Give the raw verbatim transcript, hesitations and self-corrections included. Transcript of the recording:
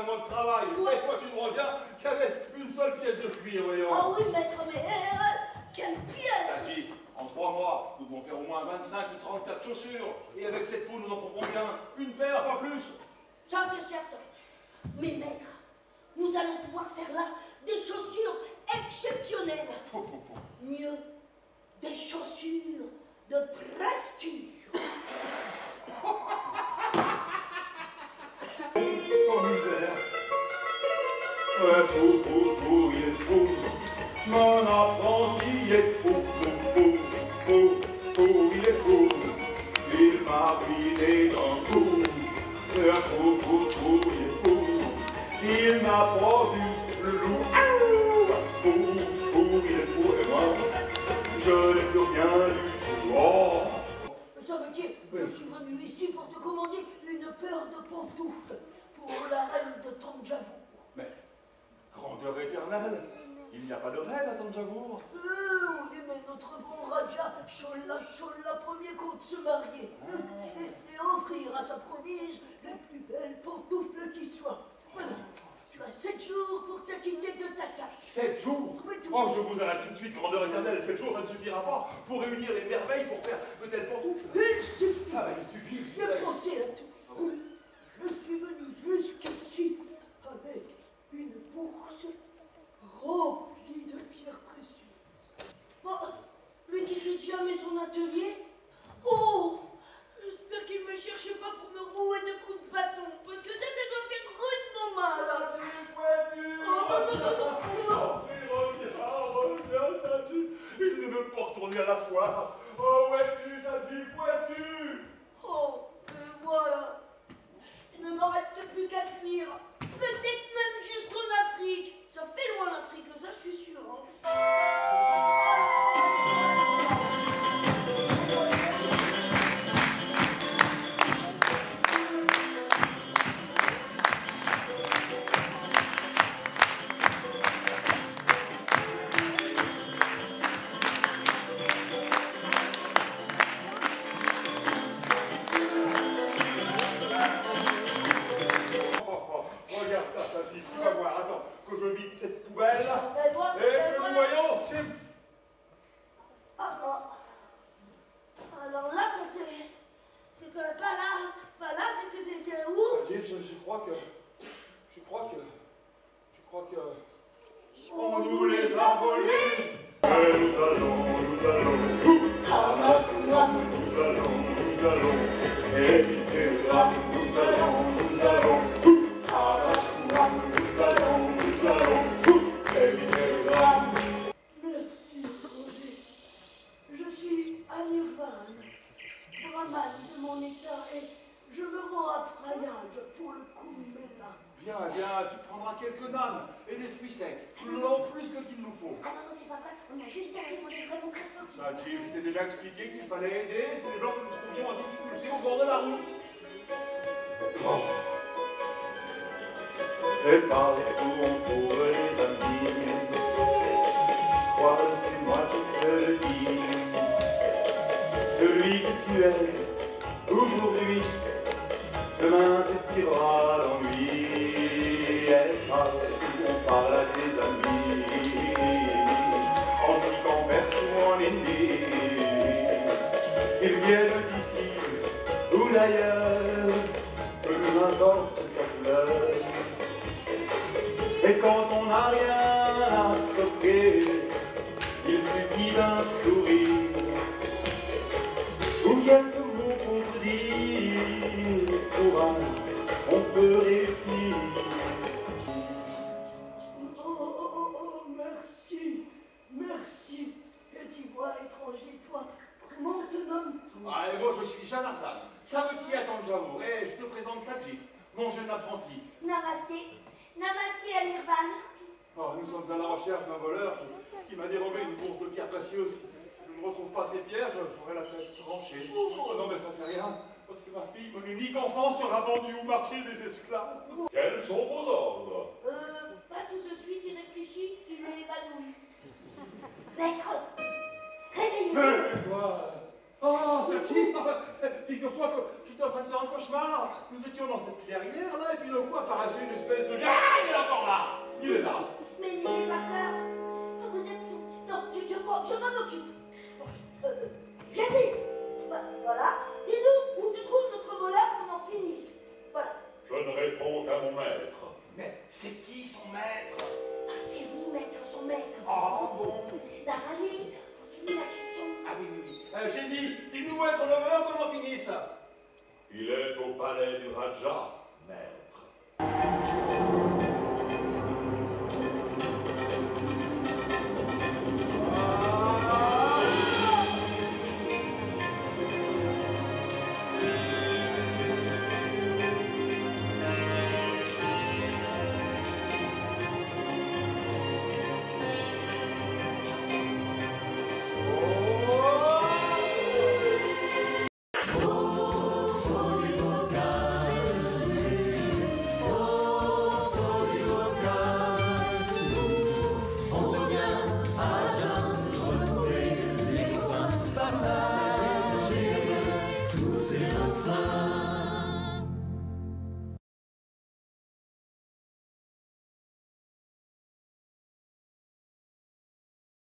un mois de travail. Ouais. Et toi, tu me reviens qu'avec une seule pièce de cuir, voyons. Ah oui, maître, mais euh, quelle pièce! Tati, en trois mois, nous devons faire au moins vingt-cinq ou trente-quatre chaussures. Et avec cette peau, nous en ferons combien? Une paire, pas plus. Ça, c'est certain. Mais maître, nous allons pouvoir faire là des chaussures exceptionnelles. Pou, pou, pou. Mieux, des chaussures de prestige. Oh misère. Ouais, fou, fou, fou, il est fou. Mon apprenti est fou, fou, fou, fou, fou, il est fou. Il m'a vidé dans le cou. C'est un fou, fou, fou, il est fou. Il m'a produit le loup. Fou, fou, il est fou, et moi, je n'ai plus rien du tout. Oh. Ça veut dire, je suis venu ici pour te commander une paire de pantoufles pour la reine de Tandjavour. Mais, grandeur éternelle, il n'y a pas de reine à Tandjavour. Euh, oui, mais notre bon Raja Cholla Cholla premier compte se marier et, et offrir à sa promise les plus belles pantoufles qui soient. Voilà, tu as sept jours pour t'acquitter de ta tâche. Sept jours? Oui, tout Oh, je vous arrête tout de suite, grandeur éternelle. Sept jours, ça ne suffira pas pour réunir les merveilles pour faire de telles pantoufles. Il suffit Ah, ben, il suffit. de penser à tout. Je suis venu jusqu'ici avec une bourse remplie de pierres précieuses. Bon, lui qui quitte jamais son atelier. Oh, j'espère qu'il ne me cherche pas pour me rouer de coups de bâton, parce que ça, ça doit faire rudement mal. Oh, non, non, non, non. Reviens, reviens, Sadi. Il ne veut pas retourner à la foire. Oh, vois-tu, Sadi, vois-tu? Oh, me voilà. Il ne me reste plus qu'à fuir. Peut-être même jusqu'en Afrique. Ça fait loin l'Afrique, ça je suis sûr. Hein. Regarde ça, Sadi, tu vas voir. Attends, que je vide cette poubelle. Ben, moi, Et ben, que voilà. nous voyons, c'est... Ah, ah. Alors là, ça c'est. C'est que pas là. Pas là, c'est que c'est- c'est où? Sadi, je, je crois que... Je crois que... Je crois que... On nous les a volés. Et nous allons, nous allons... Ah, bah, moi, Nous allons, nous allons éviter le drame. Nous allons, nous allons, à la cour. Nous allons, nous allons éviter le drame. merci, Roger. Je suis à Nirvana, brahman de mon état, et je me rends à Prayag pour le Kumbh-Mela. Viens, viens, tu prendras quelques nanes et des fruits secs. Nous en avons plus que qu'il nous faut. Ah non, non, c'est pas vrai, on a juste assez, moi j'ai vraiment très faim. Ça, Jim, je t'ai déjà expliqué qu'il fallait aider ces gens que nous trouvions en difficulté au bord de la route. Oh. Et partout on trouve les amis. Crois que c'est moi qui te le dis. Celui que tu es aujourd'hui, demain te tirera l'ennui. Et partout on parle à tes amis. En Sicambert ou en Indie. Qu'ils viennent d'ici ou d'ailleurs, peu nous importe sa couleur. Et quand on n'a rien à s'offrir, il suffit d'un sourire ou quelques mots pour dire courage, on peut réussir. Oh, oh, oh, oh, merci, merci. Et tu vois, étranger, toi, comment te nommes-tu? Ah, et moi je suis Janardan, savetier à Tandjavour, et je te présente Sajif, mon jeune apprenti. Namasté, namasté à Nirvana. Oh, nous sommes à la recherche d'un voleur qui, qui m'a dérobé une bourse de pierres précieuses. Je ne retrouve pas ces pierres, j'aurai la tête tranchée. Oh non, mais ça c'est rien, parce que ma fille, mon unique enfant, sera vendue au marché des esclaves. Quels sont vos ordres? Euh, pas tout de suite, il réfléchit, il est épanoui. Maître, réveillez-vous. Mais quoi? Oh, Sajif, figure-toi que j'étais en train de faire un cauchemar. Nous étions dans cette clairière là, et puis d'un coup apparaissait une espèce de... Ah, il est encore là. Il est là. Mais n'ayez pas peur. Vous êtes... Non, je, je, m'en- je m'en occupe. Euh, J'ai dit. Voilà. Dis-nous où se trouve notre voleur qu'on en finisse. Voilà. Je ne réponds qu'à mon maître. Mais c'est qui son maître? Ah, c'est vous, maître, son maître. Oh bon. Ben, allez, continuez la question. Ah oui, oui, oui. Euh, J'ai dit, dis-nous où être le voleur qu'on en finisse. Il est au palais du Raja.